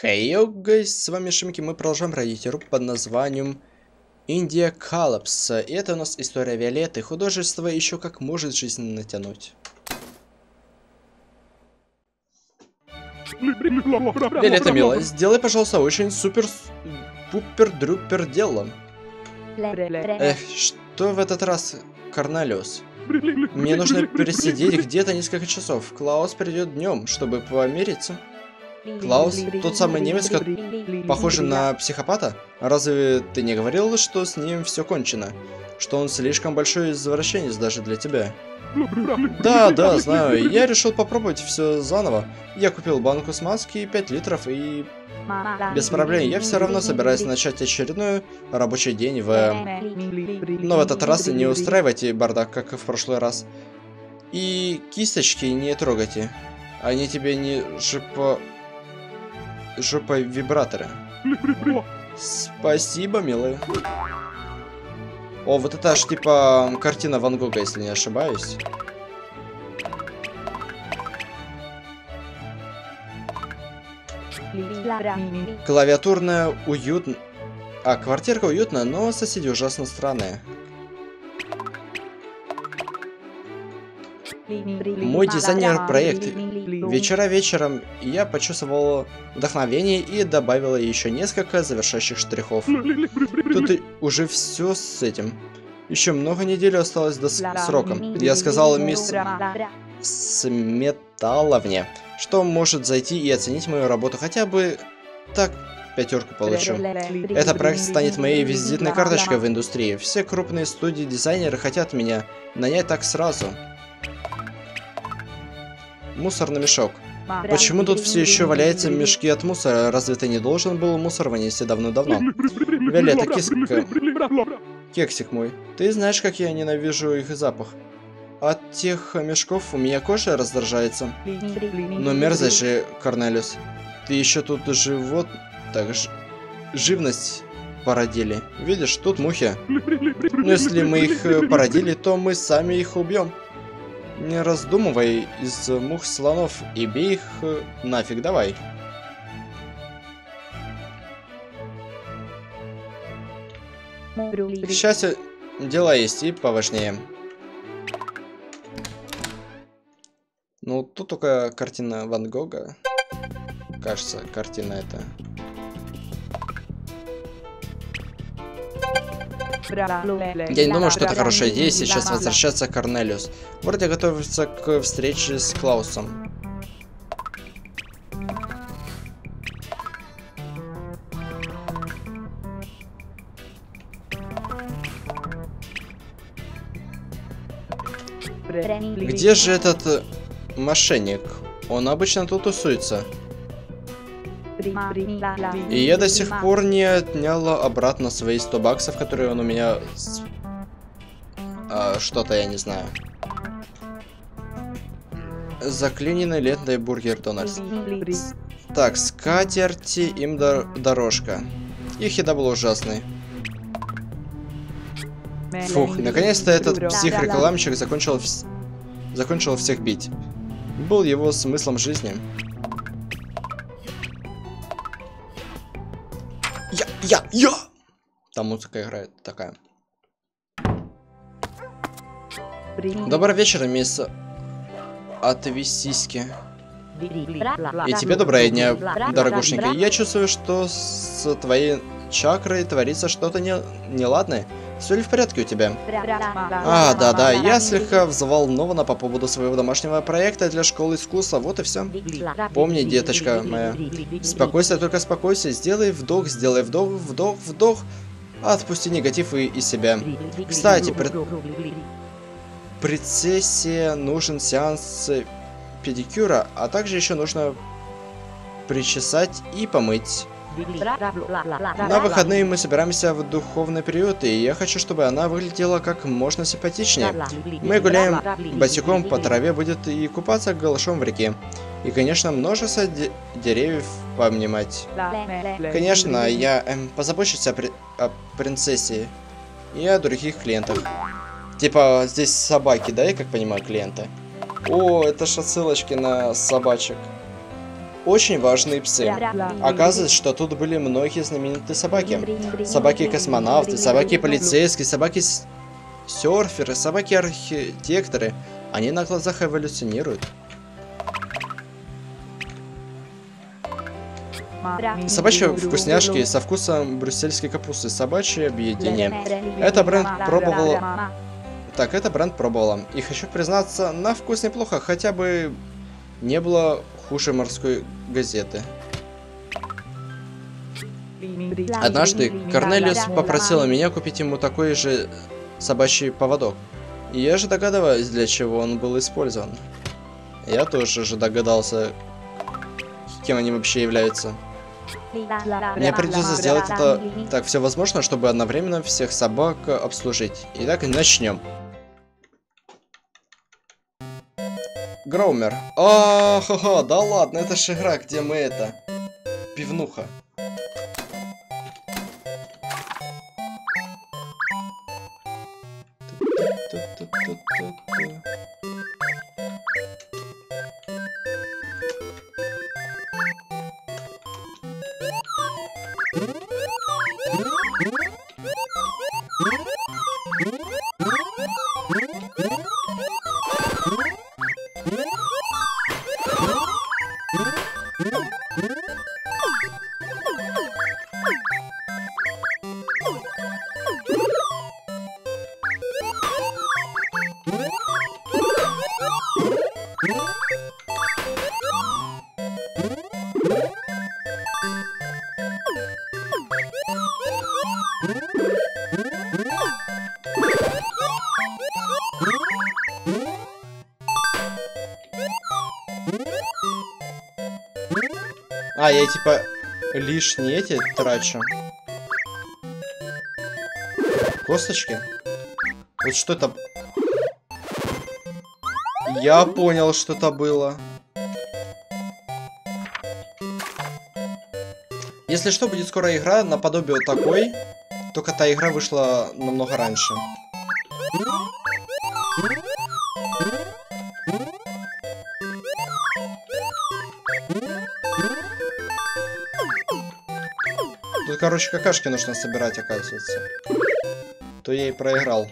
Хей, йоу, гайс, с вами Шимки, мы продолжаем пройти игру под названием India Collapse. И это у нас история Виолетты, художество еще как может жизнь натянуть. Виолетта, милая, сделай, пожалуйста, очень супер-пупер-друпер дело. Эх, что в этот раз, Корнелиус? Мне нужно пересидеть где-то несколько часов. Клаус придет днем, чтобы помириться. Клаус? Тот самый немец, похожий на психопата? Разве ты не говорил, что с ним все кончено? Что он слишком большой извращенец даже для тебя? Да, знаю. Я решил попробовать все заново. Я купил банку смазки 5 литров и... Без проблем. Я все равно собираюсь начать очередной рабочий день в... Но в этот раз не устраивайте бардак, как и в прошлый раз. И кисточки не трогайте. Они тебе не жопа вибраторы. Спасибо, милый. О, вот это аж типа картина Ван Гога, если не ошибаюсь. Клавиатурная уютно. Квартирка уютная, но соседи ужасно странные. Мой дизайнер-проект. Вчера вечером я почувствовал вдохновение и добавила еще несколько завершающих штрихов. Тут уже все с этим. Еще много недель осталось до срока. Я сказал мисс Сметаловне, что может зайти и оценить мою работу. Хотя бы так 5 получу. Этот проект станет моей визитной карточкой в индустрии. Все крупные студии-дизайнеры хотят меня нанять так сразу. Мусорный мешок. Почему тут все еще валяются мешки от мусора? Разве ты не должен был мусор вынести давно-давно? Виолетта, киска. Кексик мой. Ты знаешь, как я ненавижу их запах. От тех мешков у меня кожа раздражается. Но мерзость же, Корнелиус. Ты еще тут живот... Так, живность породили. Видишь, тут мухи. Но если мы их породили, то мы сами их убьем. Не раздумывай, из мух слонов и бей их нафиг, давай. К счастью, дела есть и поважнее. Ну, тут только картина Ван Гога. Кажется, картина эта. Я не думаю, что это хорошая идея сейчас возвращаться к Корнелиус. Вроде готовится к встрече с Клаусом. Где же этот мошенник? Он обычно тут тусуется. И я до сих пор не отняла обратно свои 100 баксов, которые он у меня... что-то я не знаю. Заклиненный лентой бургер Дональдс. Так, скатерти им дорожка. Их еда была ужасной. Фух, наконец-то этот псих-рекламщик закончил всех бить. Был его смыслом жизни. Я! Там музыка играет такая. Добрый вечер, мисс Отвисиски. И тебе доброго дня, дорогушенька. Я чувствую, что с твоей чакрой творится что-то неладное. Все ли в порядке у тебя? Да, я слегка взволнована по поводу своего домашнего проекта для школы искусства, вот и все. Помни, деточка моя, спокойся, только спокойся, сделай вдох, вдох, отпусти негатив и из себя. Кстати, принцессе нужен сеанс педикюра, а также еще нужно причесать и помыть. На выходные мы собираемся в духовный период, и я хочу, чтобы она выглядела как можно симпатичнее. Мы гуляем босиком по траве, будет и купаться голышом в реке. И, конечно, множество деревьев пообнимать. Конечно, я позабочусь о принцессе и о других клиентах. Типа, здесь собаки, да, я как понимаю, клиенты? О, это ж отсылочки на собачек. очень важные псы. Оказывается, что тут были многие знаменитые собаки. Собаки-космонавты, собаки-полицейские, собаки-серферы, собаки-архитекторы. Они на глазах эволюционируют. Собачьи вкусняшки со вкусом брюссельской капусты. Собачье объединение. Это бренд пробовала... Так, это бренд пробовала. И хочу признаться, на вкус неплохо, хотя бы не было хуже морской газеты. Однажды Корнелиус попросил меня купить ему такой же собачий поводок. И я же догадываюсь, для чего он был использован. Я тоже же догадался, кем они вообще являются. Мне придется сделать это так все возможно, чтобы одновременно всех собак обслужить. Итак, начнем. Гроумер. Ха-ха, да ладно, это ж игра, где мы это... Пивнуха. А, я типа лишние эти трачу. Косточки? Вот что это? Я понял, что это было. Если что, будет скоро игра наподобие такой, только та игра вышла намного раньше. Тут, короче, какашки нужно собирать, оказывается. То я и проиграл.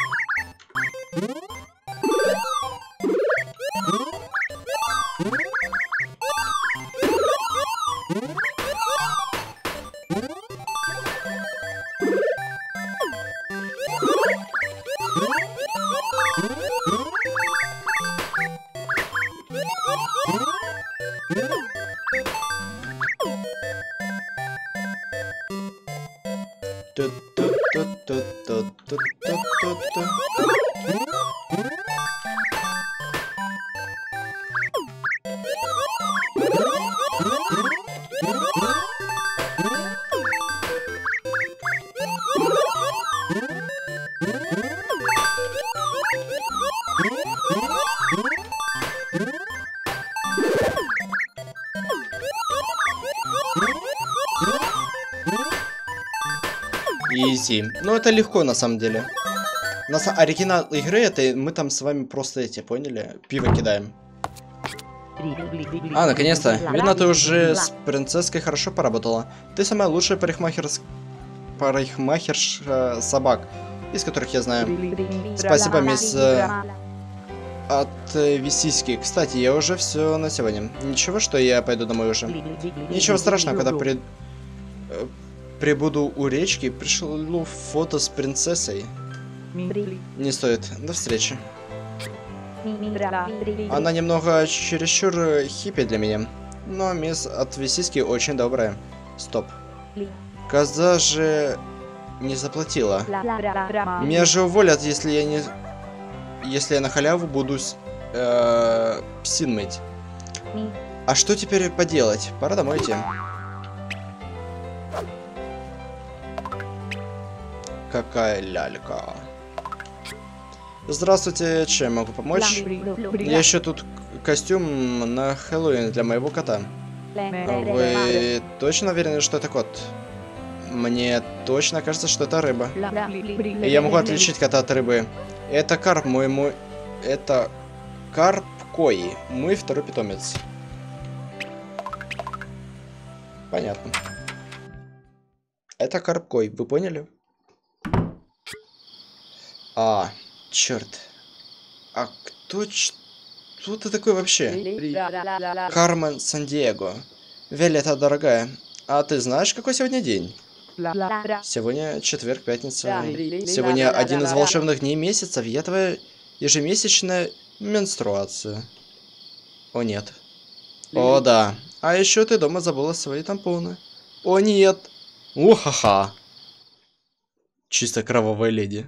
Изи. Ну, это легко, на самом деле. Оригинал игры, это мы там с вами просто эти, поняли? Пиво кидаем. А, наконец-то. Видно, ты уже с принцесской хорошо поработала. Ты самая лучшая парикмахерша собак, из которых я знаю. Спасибо, мисс... от Висиски. Кстати, я уже все на сегодня. Ничего, что я пойду домой уже? Ничего страшного, когда прибуду у речки, пришлю фото с принцессой. Не стоит. До встречи. Она немного чересчур хиппи для меня. Но мисс от Висиски очень добрая. Стоп. Коза же не заплатила. Меня же уволят, если я не... Если я на халяву буду псин мыть. А что теперь поделать? Пора домой идти. Какая лялька. Здравствуйте, чем могу помочь? Я ищу тут костюм на Хэллоуин для моего кота. Вы точно уверены, что это кот? Мне точно кажется, что это рыба. Я могу отличить кота от рыбы. Это карп, это карп Кои, мой второй питомец. Понятно. Это Карпкой, вы поняли? Черт. А кто ты такой вообще? Кармен Сан-Диего. Виолетта, дорогая, а ты знаешь, какой сегодня день? Сегодня четверг, пятница. Сегодня один из волшебных дней месяца. Я твоя ежемесячная менструация. О, нет. О, да. А еще ты дома забыла свои тампоны. О, нет. Ухаха. Чисто кровавая леди.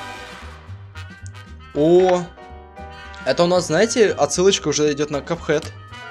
О, это у нас, знаете, отсылочка уже идет на Cuphead.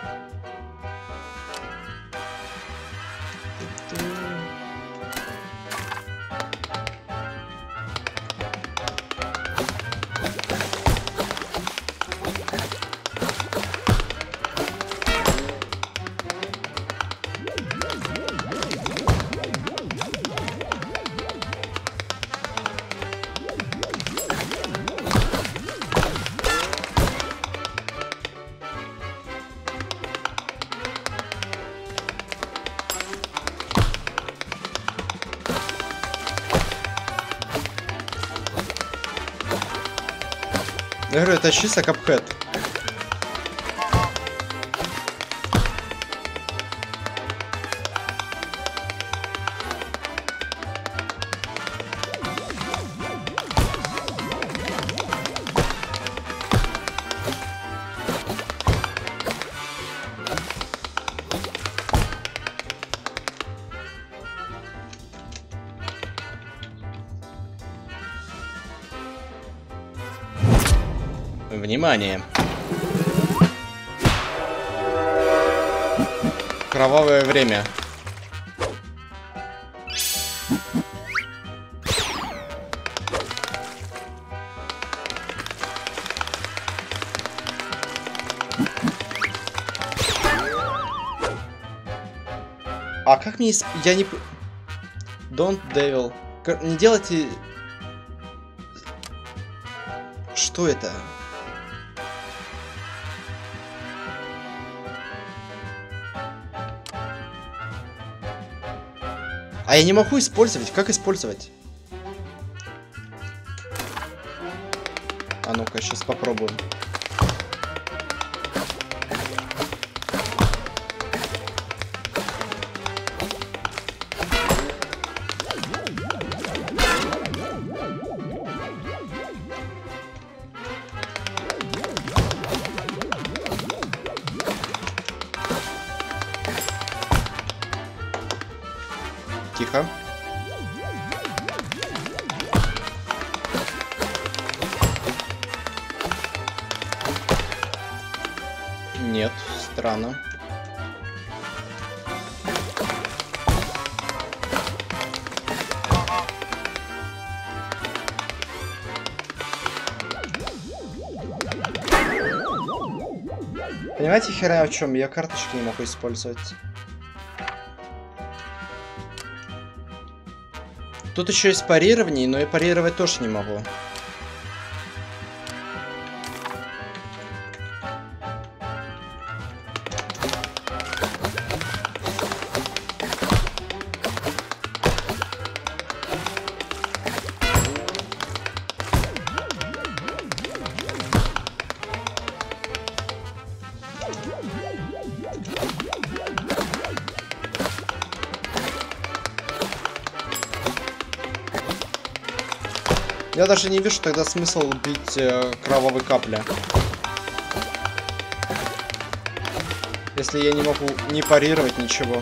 Я говорю, это чисто Cuphead. Внимание! Кровавое время. А как мне... Я не... Don't Devil. Не делайте... Что это? А я не могу использовать. Как использовать? А ну-ка, сейчас попробуем. Тихо. Нет, странно. Понимаете, хера в чем? Я карточки не могу использовать. Тут еще есть парирование, но и парировать тоже не могу. Я даже не вижу тогда смысл бить кровавой капли. Если я не могу не парировать ничего.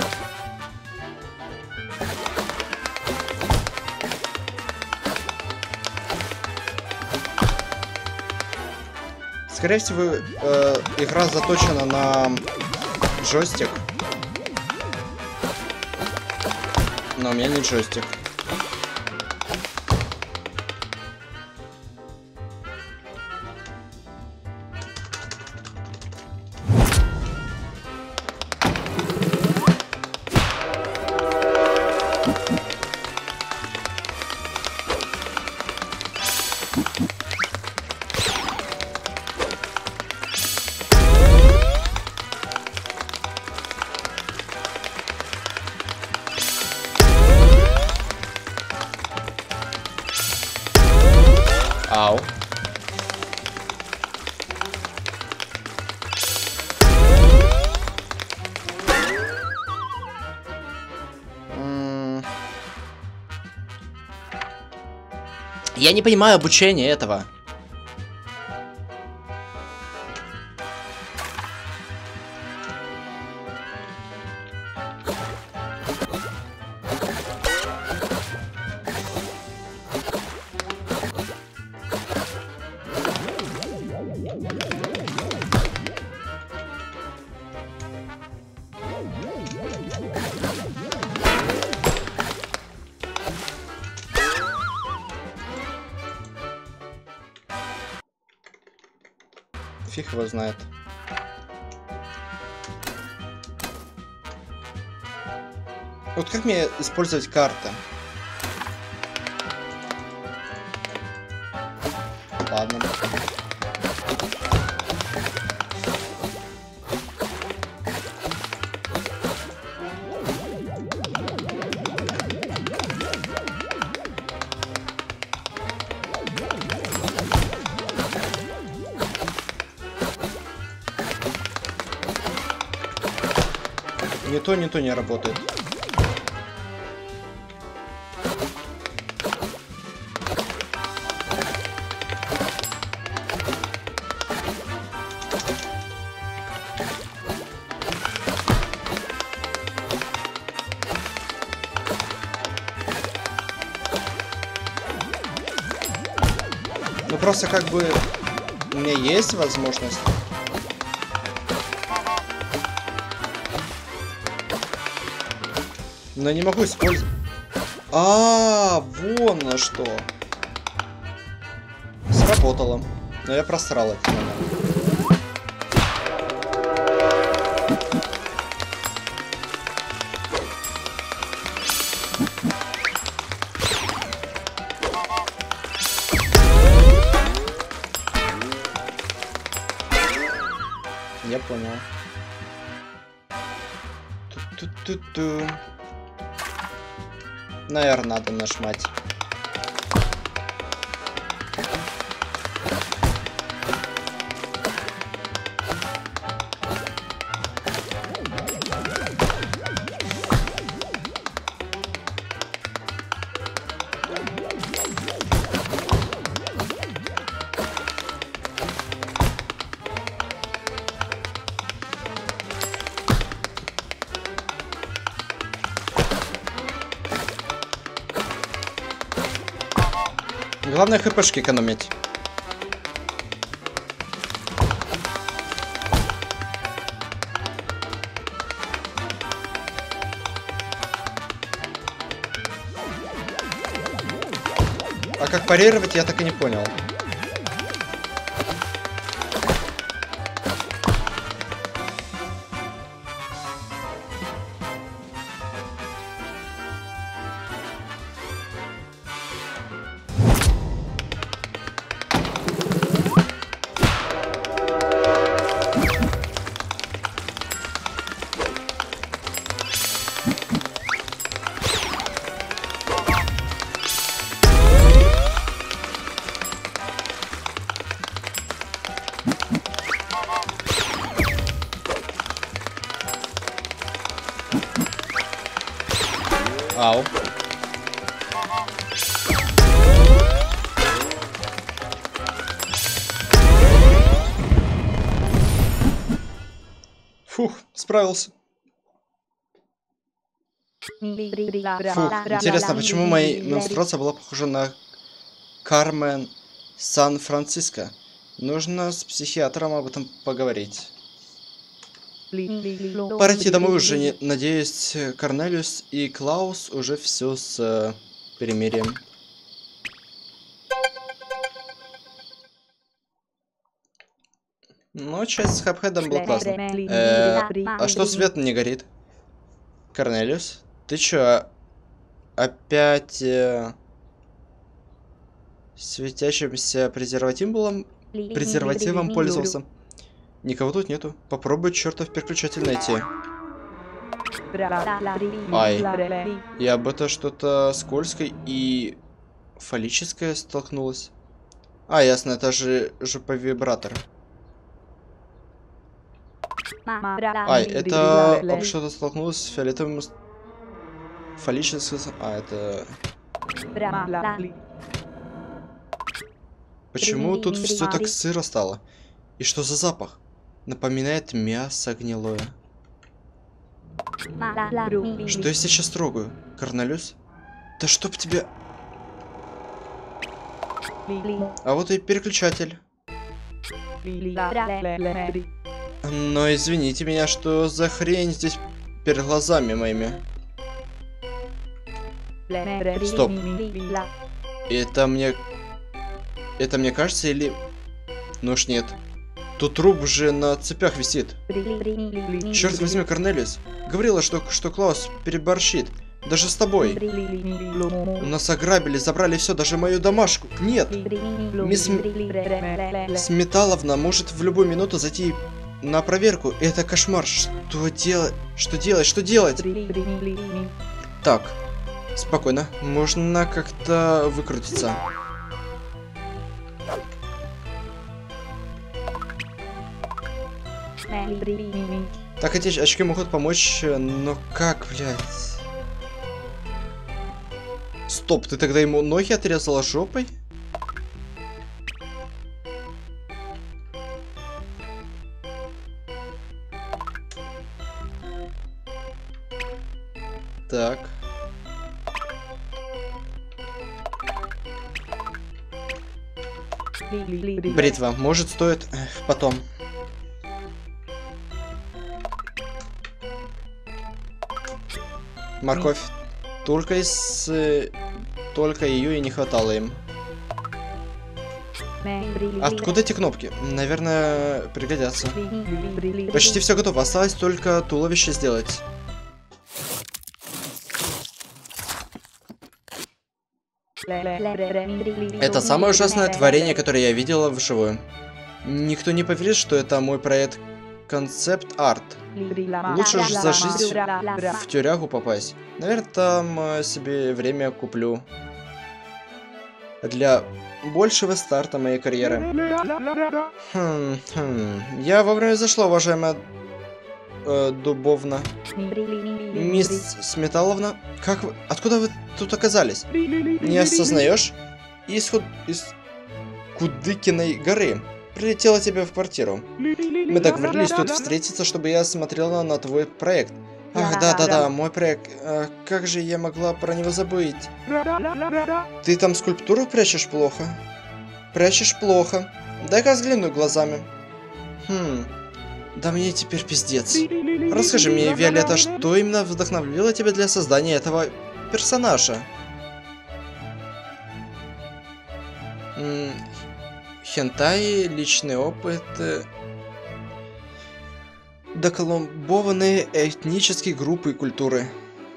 Скорее всего, игра заточена на джойстик. Но у меня не джойстик. Ау. Я не понимаю обучения этого. Фиг его знает. Вот как мне использовать карты? Ладно. Ни то не работает. Ну просто как бы у меня есть возможность. Но не могу использовать. Вон на что. Сработало. Но я просрал этот момент. Я понял. Ту-ту-ту-ту. Наверное, надо нажимать. Главное хпшки экономить. А как парировать, я так и не понял. Ау. Фух, справился. Фух, интересно, почему моя менструация была похожа на Кармен Сан-Франциско? Нужно с психиатром об этом поговорить. Пора идти домой уже, надеюсь, Корнелиус и Клаус уже все с перемирием. Ну, часть с Хапхедом была классная. А что свет не горит? Корнелиус, ты чё, опять светящимся презервативом пользовался? Никого тут нету. Попробуй чертов переключатель найти. Ай. Я об это что-то скользкое и фаллическое столкнулась. А, ясно, это же жопа-вибратор. Ай, это об что-то столкнулось с фиолетовым... Фаллическим... А, это... Почему тут все так сыро стало? И что за запах? Напоминает мясо гнилое. Что я сейчас трогаю? Корнелиус? Да чтоб тебя... А вот и переключатель. Но извините меня, что за хрень здесь перед глазами моими? Стоп. Это мне кажется или... Ну уж нет. Тут труп же на цепях висит. Черт возьми, Корнелиус. Говорила, что Клаус переборщит. Даже с тобой. Нас ограбили, забрали все, даже мою домашку. Нет. Мисс Сметаловна может в любую минуту зайти на проверку. Это кошмар. Что делать? Что делать? Что делать? Так. Спокойно. Можно как-то выкрутиться. Так, эти очки могут помочь, но как, блядь? Стоп, ты тогда ему ноги отрезала жопой? Так. Бритва, может, стоит потом. Морковь. Только ее и не хватало им. Откуда эти кнопки? Наверное, пригодятся. Почти все готово. Осталось только туловище сделать. Это самое ужасное творение, которое я видела вживую. Никто не поверит, что это мой проект концепт-арт. Лучше же за жизнь в тюрягу попасть. Наверное, там себе время куплю. Для большего старта моей карьеры. Я вовремя зашла, уважаемая Дубовна. Мисс Сметаловна, как вы... Откуда вы тут оказались? Не осознаешь? Из Кудыкиной горы. Прилетела тебе в квартиру. Мы договорились тут встретиться, чтобы я смотрела на твой проект. Ах, да, мой проект. Как же я могла про него забыть? Ты там скульптуру прячешь плохо? Прячешь плохо. Дай-ка взгляну глазами. Да мне теперь пиздец. Расскажи мне, Виолетта, что именно вдохновило тебя для создания этого персонажа? Хентай, личный опыт, доколумбованные этнические группы и культуры.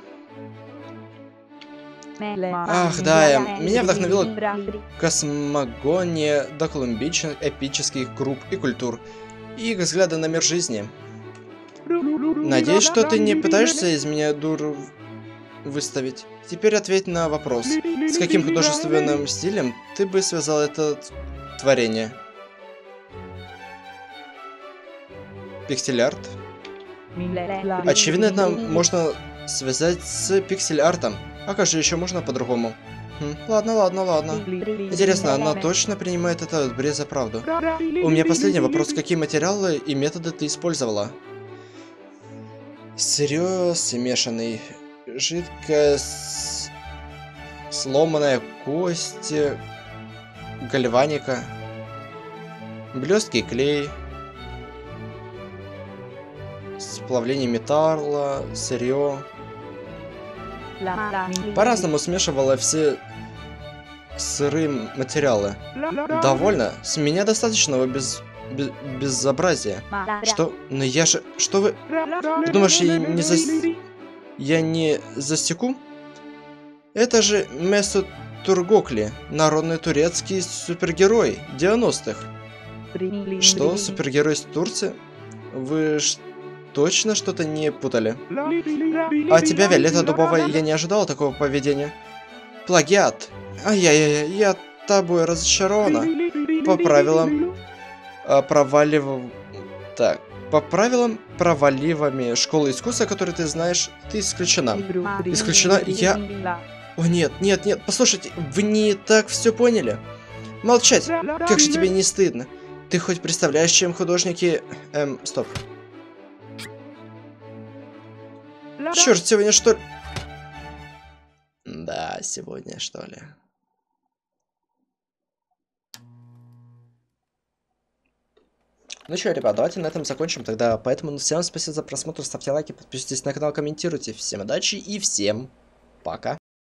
Ах, да, меня вдохновила космогония доколумбичных эпических групп и культур и их взгляды на мир жизни. Надеюсь, что ты не пытаешься из меня дуру выставить. Теперь ответь на вопрос. С каким художественным стилем ты бы связал это творение? Пиксель-арт? Очевидно, это можно связать с пиксель-артом. А как же еще можно по-другому? Ладно. Интересно, она точно принимает этот бред за правду? У меня последний вопрос. Какие материалы и методы ты использовала? Сырье смешанный, жидкая сломанная кость, гальваника, блестки и клей, сплавление металла, сырье. По-разному смешивала все сырые материалы. Довольно. С меня достаточного безобразия. Что? Но я же... Что вы... Ты думаешь, я не засеку? Это же Месут Тургокли, народный турецкий супергерой 90-х. Что? Супергерой из Турции? Вы точно что-то не путали? А тебя, Виолетта Дубовая, я не ожидала такого поведения. Плагиат. Ай-яй-яй, я тобой разочарована. по правилам Так, по правилам проваливами школы искусства, которые ты знаешь, ты исключена. Исключена я... О, нет, нет, нет, послушайте, вы не так все поняли. Молчать! Как же тебе не стыдно? Ты хоть представляешь, чем художники... стоп. Черт, сегодня что ли? Да, сегодня что ли. Ну что, ребят, давайте на этом закончим тогда. Поэтому всем спасибо за просмотр, ставьте лайки, подписывайтесь на канал, комментируйте. Всем удачи и всем пока.